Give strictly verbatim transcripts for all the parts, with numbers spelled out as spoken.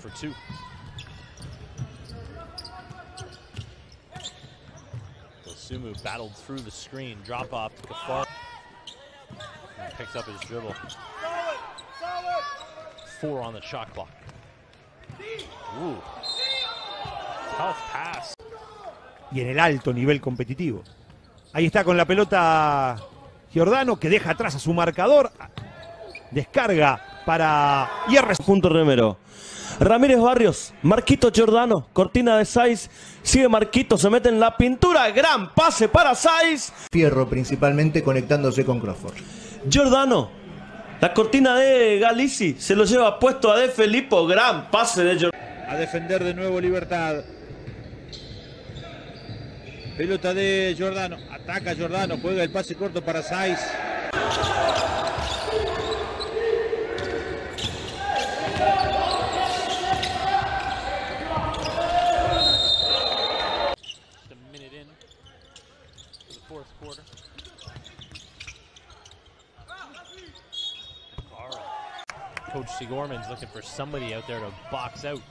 for two. Dosunmu battled through the screen, drop off to Caffaro. And picks up his dribble. Four on the shot clock. Ooh. Tough pass. Y en el alto nivel competitivo. Ahí está con la pelota Giordano, que deja atrás a su marcador. Descarga para I R. Punto Remero. Ramírez Barrios, Marquito Giordano, cortina de Saiz, sigue Marquito, se mete en la pintura, gran pase para Saiz. Fierro principalmente conectándose con Crawford. Giordano, la cortina de Galizzi, se lo lleva puesto a De Filippo, gran pase de Giordano. A defender de nuevo Libertad. Pelota de Giordano, ataca Giordano, juega el pase corto para Saiz. Coach Sigorman's looking for somebody out there to box out.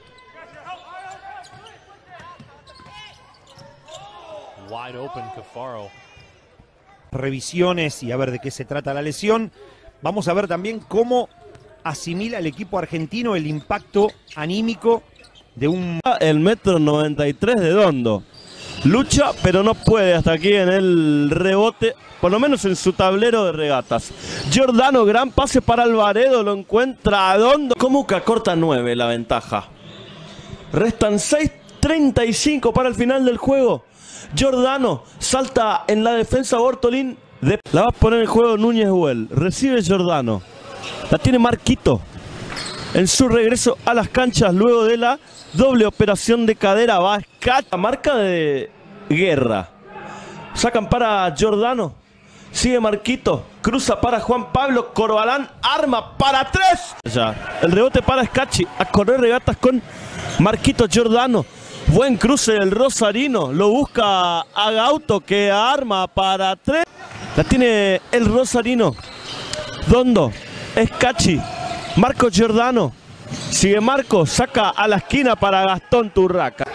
Wide open Caffaro. Revisiones y a ver de qué se trata la lesión. Vamos a ver también cómo asimila el equipo argentino el impacto anímico de un... El metro noventa y tres de Dondo. Lucha, pero no puede hasta aquí en el rebote, por lo menos en su tablero de regatas. Giordano, gran pase para Alvaredo, lo encuentra a Dondo. Comuca corta nueve la ventaja. Restan seis treinta y cinco para el final del juego. Giordano salta en la defensa Bortolín. De... La va a poner en juego Núñez Huel. Recibe Giordano. La tiene Marquito en su regreso a las canchas luego de la doble operación de cadera. Va a escata. Marca de Guerra. Sacan para Giordano. Sigue Marquito. Cruza para Juan Pablo. Corbalán arma para tres. Ya. El rebote para Scacchi. A correr regatas con Marquito Giordano. Buen cruce del Rosarino. Lo busca a Gauto, que arma para tres. La tiene el Rosarino. Dondo. Scacchi. Marco Giordano. Sigue Marco. Saca a la esquina para Gastón Turraca.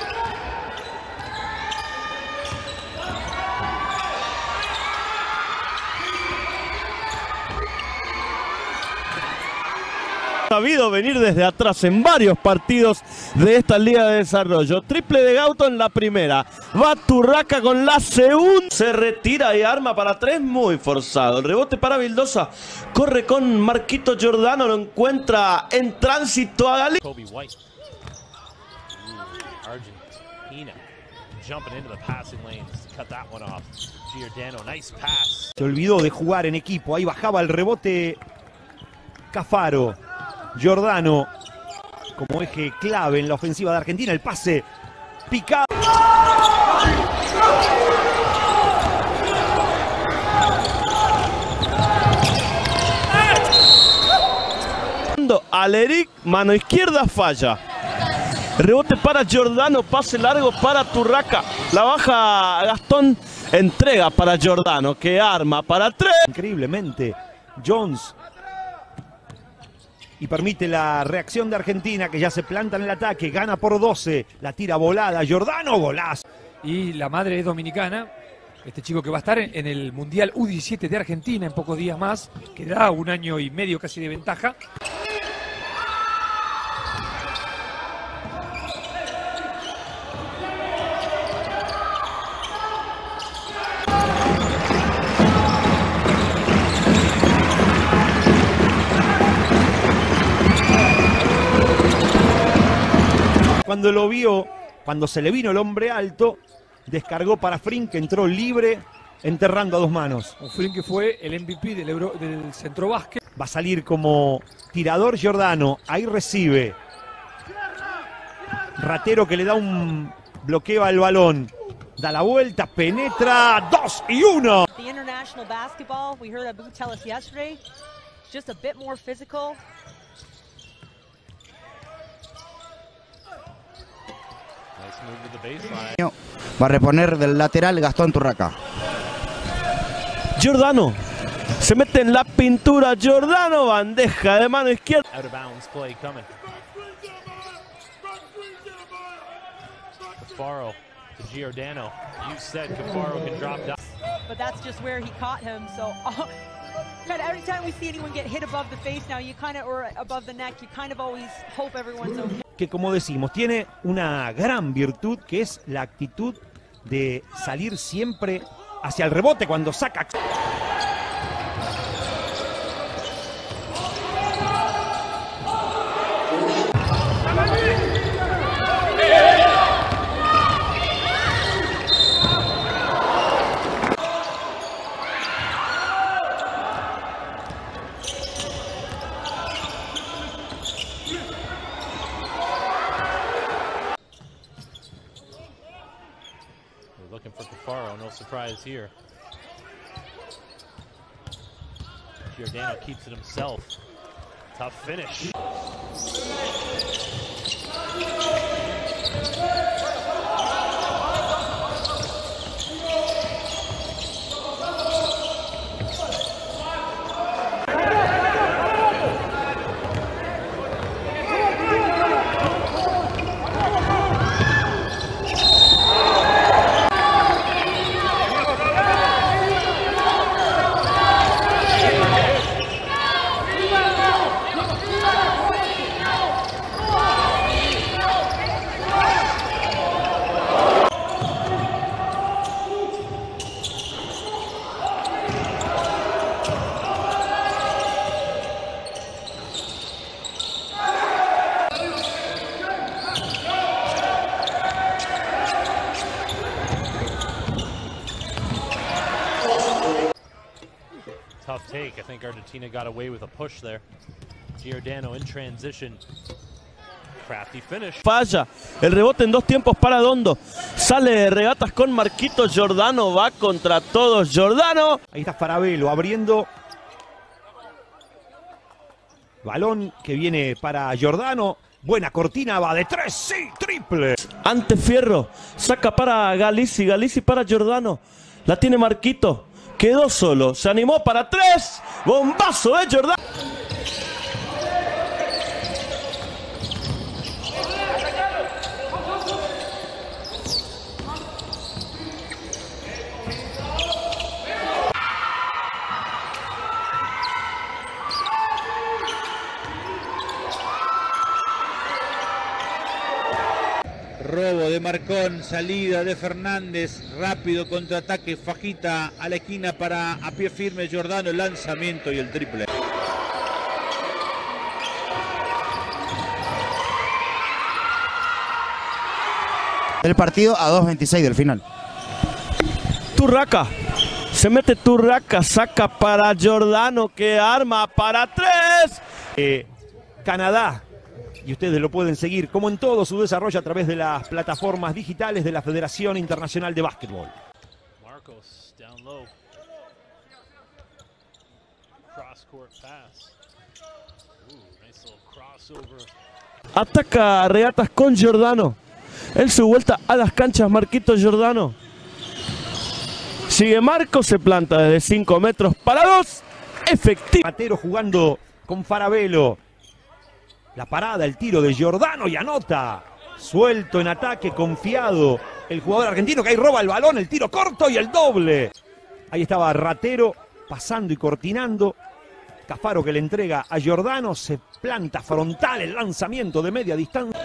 Sabido venir desde atrás en varios partidos de esta Liga de Desarrollo. Triple de Gauto en la primera. Va Turraca con la segunda. Se retira y arma para tres, muy forzado. El rebote para Vildosa. Corre con Marquito Giordano. Lo encuentra en tránsito a Gali. Kobe White. Ooh, Argentina jumping into the passing lanes to cut that one off. Giordano, nice pass. Se olvidó de jugar en equipo. Ahí bajaba el rebote Caffaro. Giordano como eje clave en la ofensiva de Argentina. El pase picado. Aleric, mano izquierda, falla. Rebote para Giordano, pase largo para Turraca. La baja Gastón, entrega para Giordano, que arma para tres. Increíblemente, Jones. Y permite la reacción de Argentina, que ya se planta en el ataque, gana por doce, la tira volada, Giordano, golazo. Y la madre es dominicana, este chico que va a estar en el Mundial U diecisiete de Argentina en pocos días más, que da un año y medio casi de ventaja. Cuando lo vio, cuando se le vino el hombre alto, descargó para Frin, que entró libre, enterrando a dos manos. Un Frin que fue el M V P del, Euro, del centro básquet. Va a salir como tirador Giordano, ahí recibe. Ratero que le da un bloqueo al balón. Da la vuelta, penetra, dos y uno. The international basketball, we heard Abu tell us yesterday, just a bit more physical. Va a reponer del lateral Gastón Turraca. Giordano se mete en la pintura. Giordano, bandeja de mano izquierda. Out of bounds play coming. Cafaro to Giordano. You said Cafaro can drop down. But that's just where he caught him. So uh, kind of every time we see anyone get hit above the face now, you kind of, or above the neck, you kind of always hope everyone's okay. Que como decimos, tiene una gran virtud que es la actitud de salir siempre hacia el rebote cuando saca. Looking for Cafaro, no surprise here. Giordano keeps it himself. Tough finish. Tough take. I think Argentina got away with a push there. Giordano in transition. Crafty finish. Falla. El rebote en dos tiempos para Dondo. Sale de regatas con Marquito. Giordano va contra todos. Giordano. Ahí está Farabello abriendo. Balón que viene para Giordano. Buena cortina, va de tres, sí, triple. Ante Fierro. Saca para Galizzi. Galizzi para Giordano. La tiene Marquito. Quedó solo, se animó para tres. Bombazo de Giordano. Robo de Marcón, salida de Fernández, rápido contraataque, fajita a la esquina para a pie firme Giordano, el lanzamiento y el triple. El partido a dos veintiséis del final. Turraca. Se mete Turraca, saca para Giordano que arma para tres. Eh, Canadá. Y ustedes lo pueden seguir, como en todo su desarrollo, a través de las plataformas digitales de la Federación Internacional de Básquetbol. Marcos down low. Cross court pass. Ooh, nice little crossover. Ataca regatas con Giordano. En su vuelta a las canchas, Marquito Giordano. Sigue Marcos, se planta desde cinco metros para dos. Efectivo. Matero jugando con Farabello. La parada, el tiro de Giordano y anota. Suelto en ataque, confiado. El jugador argentino que ahí roba el balón, el tiro corto y el doble. Ahí estaba Ratero pasando y cortinando. Cafaro que le entrega a Giordano. Se planta frontal el lanzamiento de media distancia.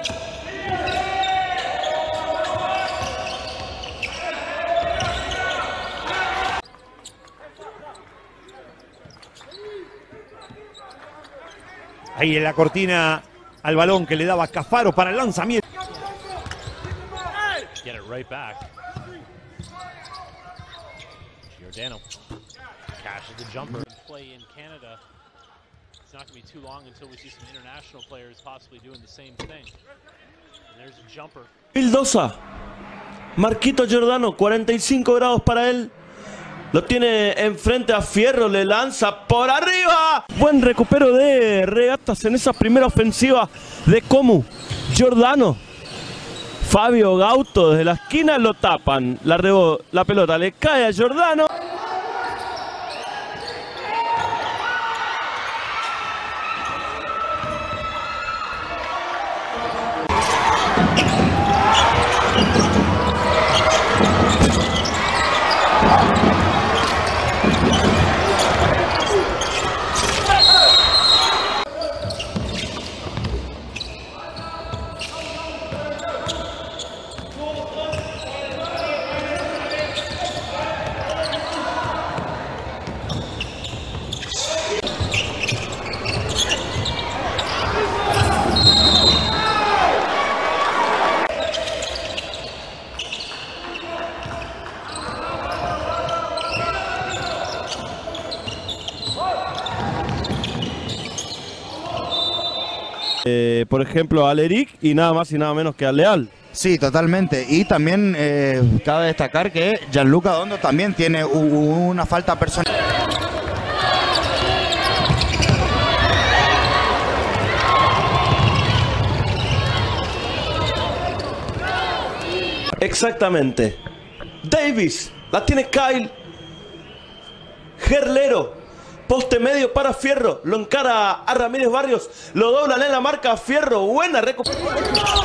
Ahí en la cortina al balón que le daba Cafaro para el lanzamiento. Get it right back. Giordano cashes the jumper. Play in Canada. It's not going to be too long until we see some international players possibly doing the same thing. And there's a jumper. Vildosa. Marquito Giordano, cuarenta y cinco grados para él. Lo tiene enfrente a Fierro, le lanza por arriba. Buen recupero de regatas en esa primera ofensiva de Comu. Giordano. Fabio Gauto desde la esquina lo tapan. La, rebo, la pelota le cae a Giordano. Eh, por ejemplo, al Eric y nada más y nada menos que al Leal. Sí, totalmente. Y también eh, cabe destacar que Gianluca Dondo también tiene una falta personal. Exactamente. Davis, la tiene Kyle. Gerlero, poste medio para Fierro, lo encara a Ramírez Barrios, lo doblan en la marca Fierro, buena recuperación.